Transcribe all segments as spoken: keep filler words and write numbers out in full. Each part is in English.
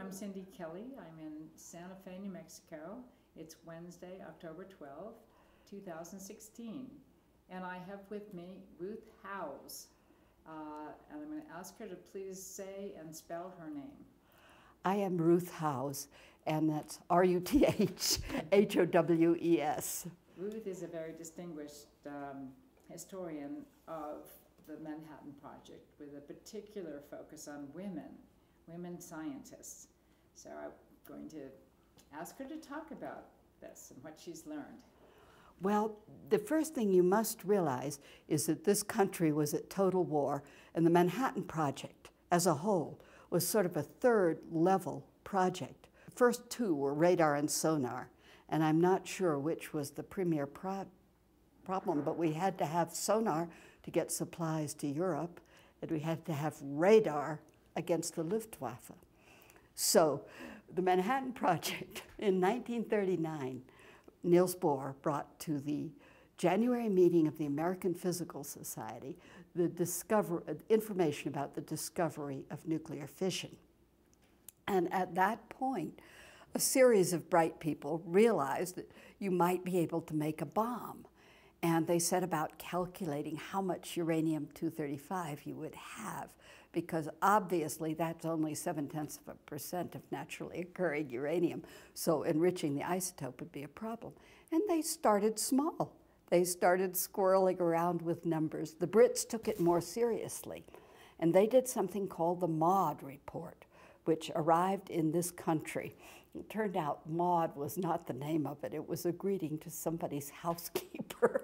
I'm Cindy Kelly. I'm in Santa Fe, New Mexico. It's Wednesday, October twelfth, two thousand sixteen. And I have with me Ruth Howes. Uh, and I'm going to ask her to please say and spell her name. I am Ruth Howes, and that's R U T H H O W E S. Ruth is a very distinguished um, historian of the Manhattan Project with a particular focus on women, women scientists. So I'm going to ask her to talk about this and what she's learned. Well, the first thing you must realize is that this country was at total war, and the Manhattan Project as a whole was sort of a third level project. The first two were radar and sonar, and I'm not sure which was the premier pro problem, but we had to have sonar to get supplies to Europe, and we had to have radar against the Luftwaffe. So the Manhattan Project in nineteen thirty-nine, Niels Bohr brought to the January meeting of the American Physical Society the discover, information about the discovery of nuclear fission. And at that point, a series of bright people realized that you might be able to make a bomb. And they set about calculating how much uranium two thirty-five you would have, because obviously that's only seven-tenths of a percent of naturally occurring uranium, so enriching the isotope would be a problem. And they started small. They started squirreling around with numbers. The Brits took it more seriously, and they did something called the Maud Report, which arrived in this country. It turned out Maud was not the name of it. It was a greeting to somebody's housekeeper.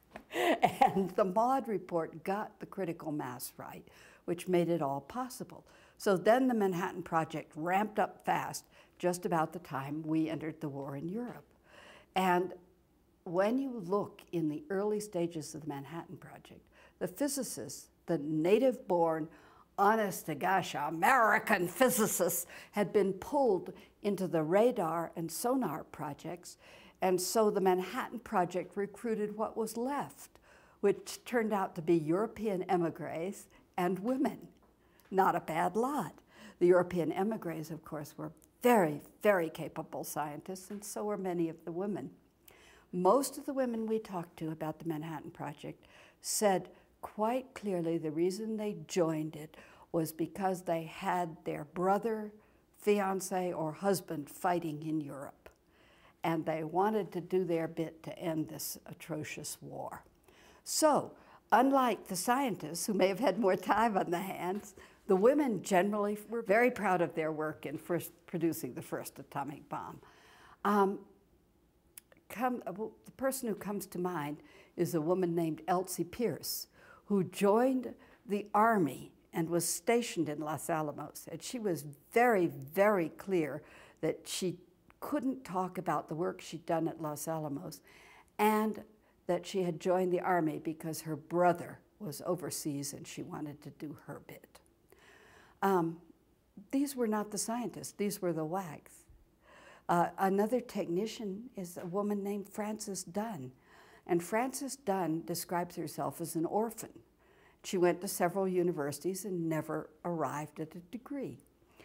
And the Maud Report got the critical mass right, which made it all possible. So then the Manhattan Project ramped up fast just about the time we entered the war in Europe. And when you look in the early stages of the Manhattan Project, the physicists, the native-born, honest-to-gosh American physicists, had been pulled into the radar and sonar projects, and so the Manhattan Project recruited what was left, which turned out to be European emigres and women. Not a bad lot. The European emigres, of course, were very, very capable scientists, and so were many of the women. Most of the women we talked to about the Manhattan Project said quite clearly the reason they joined it was because they had their brother, fiance, or husband fighting in Europe, and they wanted to do their bit to end this atrocious war. So, unlike the scientists, who may have had more time on their hands, the women generally were very proud of their work in first producing the first atomic bomb. Um, come, the person who comes to mind is a woman named Elsie Pierce, who joined the Army and was stationed in Los Alamos. And she was very, very clear that she couldn't talk about the work she'd done at Los Alamos, and that she had joined the Army because her brother was overseas and she wanted to do her bit. Um, these were not the scientists, these were the wags. Uh, another technician is a woman named Frances Dunn. And Frances Dunn describes herself as an orphan. She went to several universities and never arrived at a degree.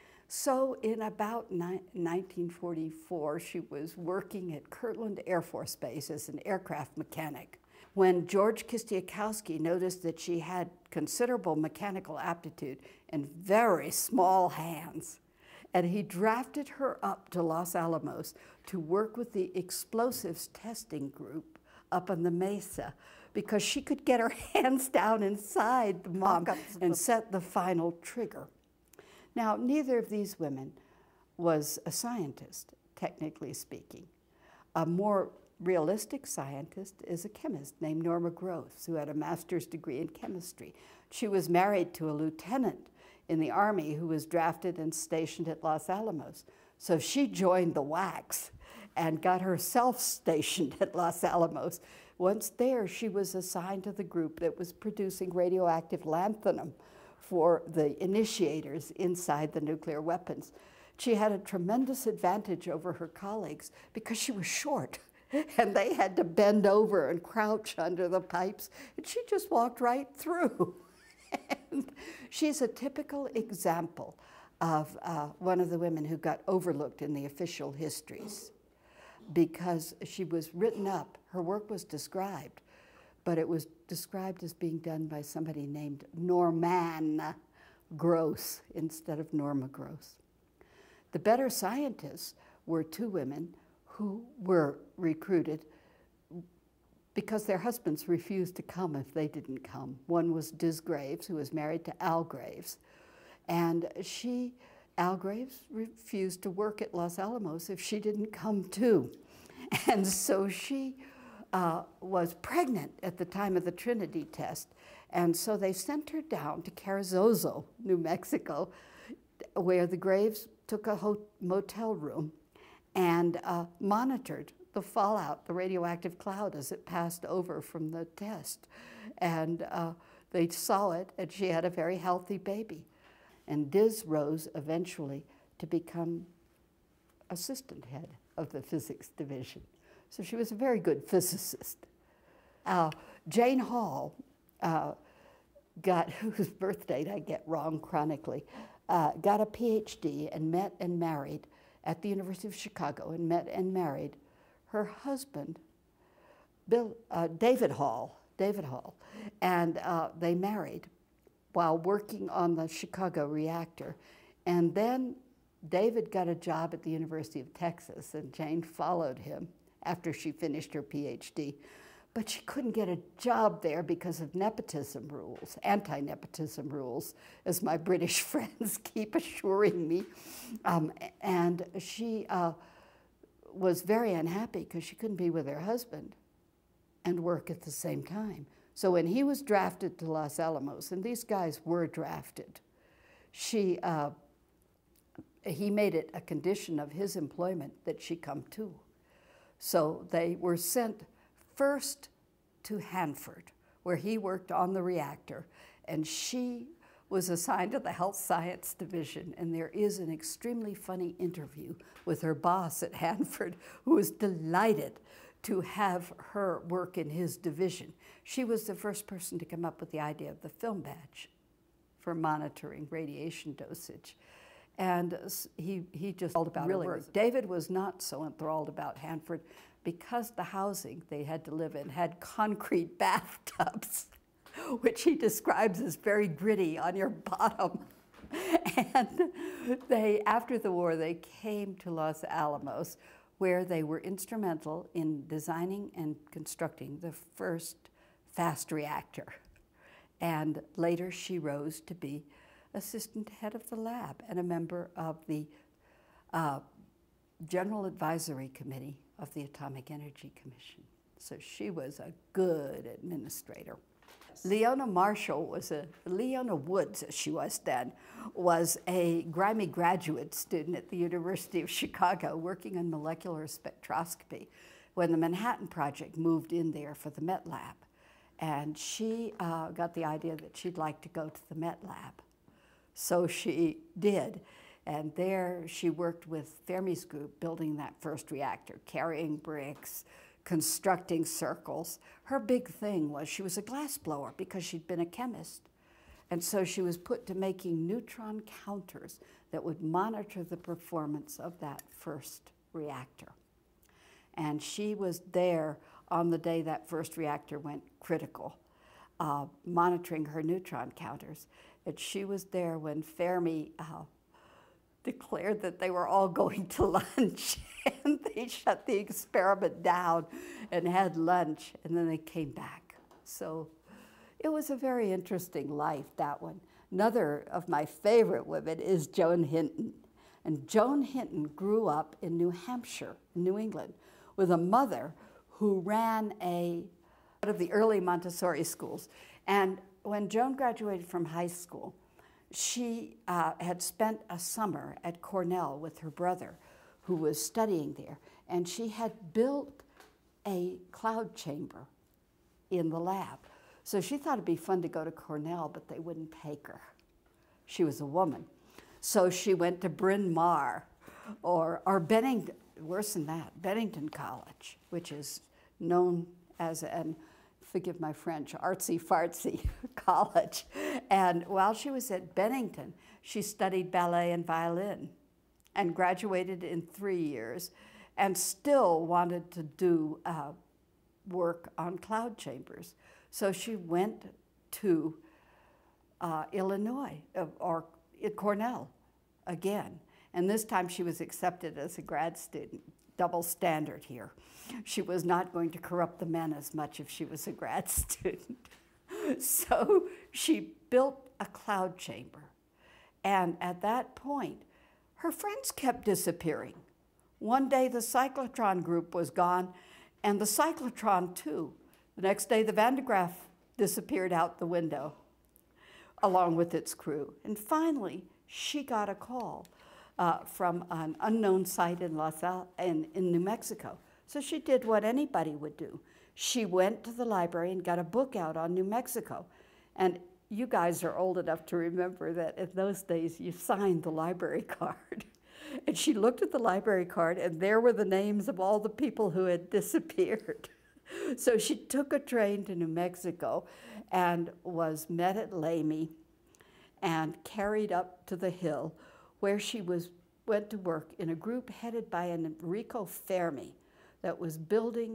So in about nineteen forty-four, she was working at Kirtland Air Force Base as an aircraft mechanic, when George Kistiakowsky noticed that she had considerable mechanical aptitude and very small hands. And he drafted her up to Los Alamos to work with the explosives testing group up on the mesa, because she could get her hands down inside the bomb and set the final trigger. Now, neither of these women was a scientist, technically speaking. A more realistic scientist is a chemist named Norma Groves, who had a master's degree in chemistry. She was married to a lieutenant in the Army who was drafted and stationed at Los Alamos. So she joined the WACs and got herself stationed at Los Alamos. Once there, she was assigned to the group that was producing radioactive lanthanum for the initiators inside the nuclear weapons. She had a tremendous advantage over her colleagues because she was short, and they had to bend over and crouch under the pipes, and she just walked right through. And she's a typical example of uh, one of the women who got overlooked in the official histories because she was written up. Her work was described, but it was described as being done by somebody named Norman Gross instead of Norma Gross. The better scientists were two women who were recruited because their husbands refused to come if they didn't come. One was Diz Graves, who was married to Al Graves, and she, Al Graves, refused to work at Los Alamos if she didn't come too. And so she uh, was pregnant at the time of the Trinity test, and so they sent her down to Carrizozo, New Mexico, where the Graves took a ho motel room and uh, monitored the fallout, the radioactive cloud as it passed over from the test. And uh, they saw it, and she had a very healthy baby. And Diz rose eventually to become assistant head of the physics division. So she was a very good physicist. Uh, Jane Hall uh, got, whose birth date I get wrong chronically, uh, got a PhD and met and married at the University of Chicago and met and married her husband, Bill, uh, David Hall, David Hall, and uh, they married while working on the Chicago reactor. And then David got a job at the University of Texas, and Jane followed him after she finished her PhD. But she couldn't get a job there because of nepotism rules, anti-nepotism rules, as my British friends keep assuring me. Um, and she uh, was very unhappy because she couldn't be with her husband and work at the same time. So when he was drafted to Los Alamos, and these guys were drafted, she, uh, he made it a condition of his employment that she come too. So they were sent first to Hanford, where he worked on the reactor, and she was assigned to the Health Science Division. And there is an extremely funny interview with her boss at Hanford, who was delighted to have her work in his division. She was the first person to come up with the idea of the film badge for monitoring radiation dosage. And he, he just enthralled about really her work. David was not so enthralled about Hanford because the housing they had to live in had concrete bathtubs, which he describes as very gritty on your bottom. And they, after the war, they came to Los Alamos, where they were instrumental in designing and constructing the first fast reactor. And later she rose to be assistant head of the lab and a member of the uh, General Advisory Committee of the Atomic Energy Commission. So she was a good administrator. Leona Marshall was a, Leona Woods, as she was then, was a grimy graduate student at the University of Chicago working on molecular spectroscopy when the Manhattan Project moved in there for the Met Lab. And she uh, got the idea that she'd like to go to the Met Lab. So she did. And there she worked with Fermi's group building that first reactor, carrying bricks, constructing circles. Her big thing was she was a glassblower because she'd been a chemist. And so she was put to making neutron counters that would monitor the performance of that first reactor. And she was there on the day that first reactor went critical, uh, monitoring her neutron counters. And she was there when Fermi uh, declared that they were all going to lunch, and they shut the experiment down and had lunch, and then they came back. So it was a very interesting life, that one. Another of my favorite women is Joan Hinton. And Joan Hinton grew up in New Hampshire, New England, with a mother who ran a, one of the early Montessori schools. And when Joan graduated from high school, she uh, had spent a summer at Cornell with her brother, who was studying there, and she had built a cloud chamber in the lab. So she thought it'd be fun to go to Cornell, but they wouldn't take her. She was a woman. So she went to Bryn Mawr, or, or Bennington, worse than that, Bennington College, which is known as an, forgive my French, artsy-fartsy college. And while she was at Bennington, she studied ballet and violin and graduated in three years and still wanted to do uh, work on cloud chambers. So she went to uh, Illinois, uh, or at Cornell again. And this time she was accepted as a grad student. Double standard here. She was not going to corrupt the men as much if she was a grad student. So she built a cloud chamber. And at that point, her friends kept disappearing. One day the cyclotron group was gone, and the cyclotron too. The next day the Van de Graaff disappeared out the window, along with its crew. And finally, she got a call uh, from an unknown site in, Los Al in, in New Mexico. So she did what anybody would do. She went to the library and got a book out on New Mexico. And you guys are old enough to remember that in those days you signed the library card. And she looked at the library card, and there were the names of all the people who had disappeared. So she took a train to New Mexico and was met at Lamy and carried up to the hill, where she was, went to work in a group headed by an Enrico Fermi that was building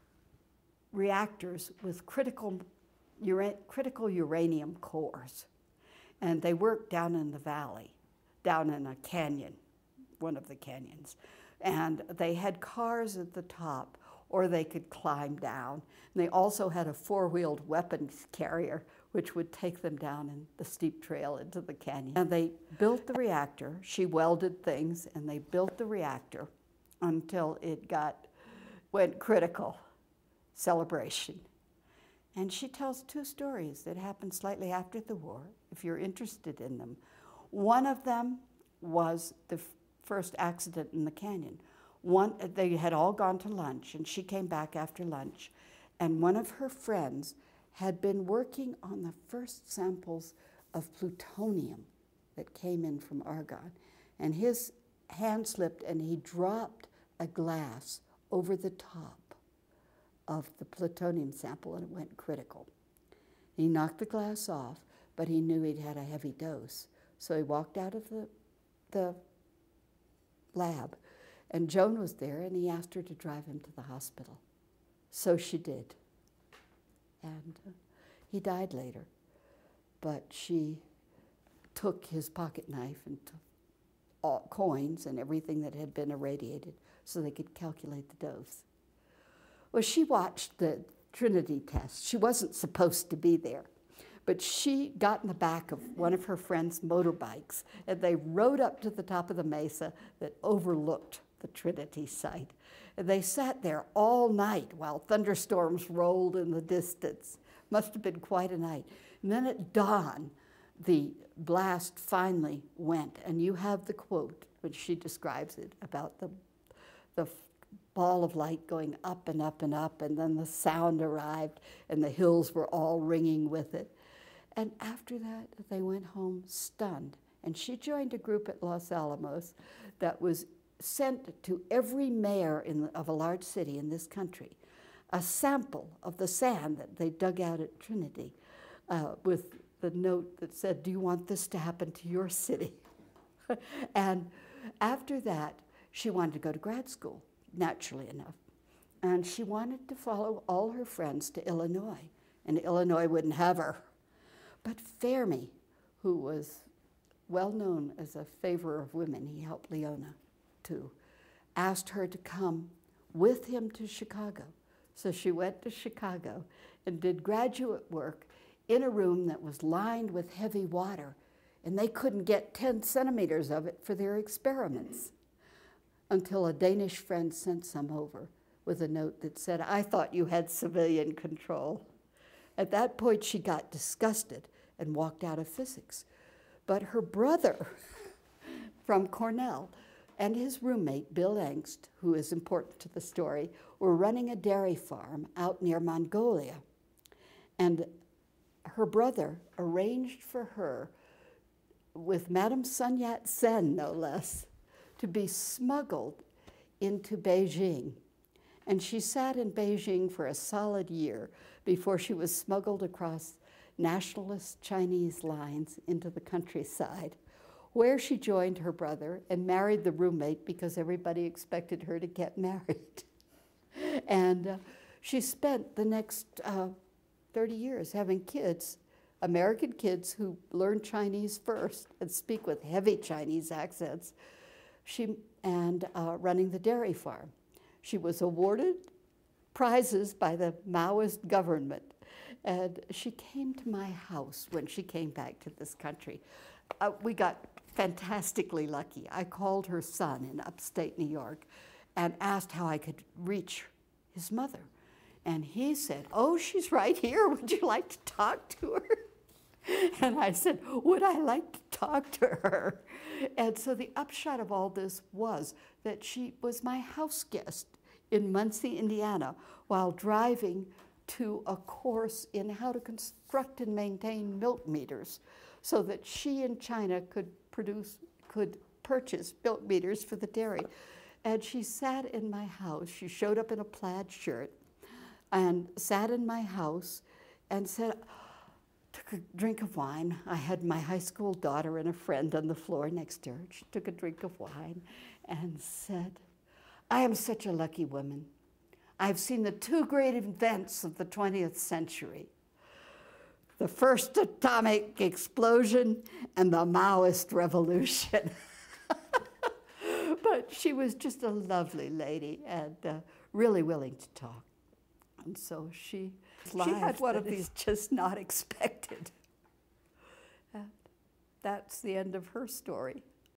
reactors with critical, ura critical uranium cores. And they worked down in the valley, down in a canyon, one of the canyons. And they had cars at the top, or they could climb down. And they also had a four-wheeled weapons carrier, which would take them down in the steep trail into the canyon. And they built the reactor. She welded things, and they built the reactor until it got, went critical. Celebration. And she tells two stories that happened slightly after the war, if you're interested in them. One of them was the f first accident in the canyon. One, they had all gone to lunch, and she came back after lunch, and one of her friends had been working on the first samples of plutonium that came in from Argonne. And his hand slipped, and he dropped a glass over the top of the plutonium sample, and it went critical. He knocked the glass off, but he knew he'd had a heavy dose. So he walked out of the, the lab, and Joan was there, and he asked her to drive him to the hospital. So she did. And uh, he died later. But she took his pocket knife and took all coins and everything that had been irradiated so they could calculate the dose. Well, she watched the Trinity test. She wasn't supposed to be there, but she got in the back of one of her friend's motorbikes, and they rode up to the top of the mesa that overlooked the Trinity site. And they sat there all night while thunderstorms rolled in the distance. Must have been quite a night. And then at dawn, the blast finally went, and you have the quote, which she describes it, about the, the ball of light going up and up and up, and then the sound arrived, and the hills were all ringing with it. And after that, they went home stunned. And she joined a group at Los Alamos that was sent to every mayor in the, of a large city in this country a sample of the sand that they dug out at Trinity uh, with the note that said, "Do you want this to happen to your city?" And after that, she wanted to go to grad school, naturally enough. And she wanted to follow all her friends to Illinois, and Illinois wouldn't have her. But Fermi, who was well known as a favorer of women, he helped Leona too, asked her to come with him to Chicago. So she went to Chicago and did graduate work in a room that was lined with heavy water, and they couldn't get ten centimeters of it for their experiments until a Danish friend sent some over with a note that said, "I thought you had civilian control." At that point, she got disgusted and walked out of physics. But her brother from Cornell and his roommate, Bill Engst, who is important to the story, were running a dairy farm out near Mongolia. And her brother arranged for her, with Madame Sun Yat-sen, no less, to be smuggled into Beijing. And she sat in Beijing for a solid year before she was smuggled across nationalist Chinese lines into the countryside, where she joined her brother and married the roommate because everybody expected her to get married. And uh, she spent the next uh, thirty years having kids, American kids who learned Chinese first and speak with heavy Chinese accents, she, and uh, running the dairy farm. She was awarded prizes by the Maoist government. And she came to my house when she came back to this country. Uh, we got fantastically lucky. I called her son in upstate New York and asked how I could reach his mother. And he said, oh, she's right here. Would you like to talk to her? And I said, would I like to talk to her? And so the upshot of all this was that she was my house guest in Muncie, Indiana, while driving to a course in how to construct and maintain milk meters so that she in China could produce, could purchase milk meters for the dairy. And she sat in my house. She showed up in a plaid shirt and sat in my house and said, took a drink of wine. I had my high school daughter and a friend on the floor next to her. She took a drink of wine and said, I am such a lucky woman. I've seen the two great events of the twentieth century, the first atomic explosion and the Maoist revolution. But she was just a lovely lady and uh, really willing to talk. And so she, she had one of these just not expected. And that's the end of her story.